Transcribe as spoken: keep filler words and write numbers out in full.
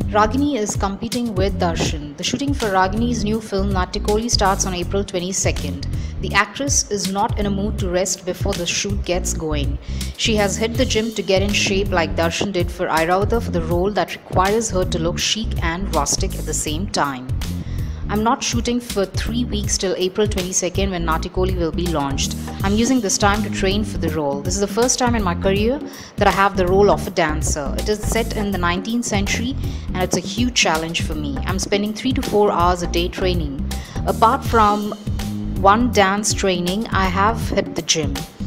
Ragini is competing with Darshan. The shooting for Ragini's new film Natyakoli starts on April twenty-second. The actress is not in a mood to rest before the shoot gets going. She has hit the gym to get in shape like Darshan did for Airavata for the role that requires her to look chic and rustic at the same time. I'm not shooting for three weeks till April twenty-second when Natyakoli will be launched. I'm using this time to train for the role. This is the first time in my career that I have the role of a dancer. It is set in the nineteenth century and it's a huge challenge for me. I'm spending three to four hours a day training. Apart from one dance training, I have hit the gym.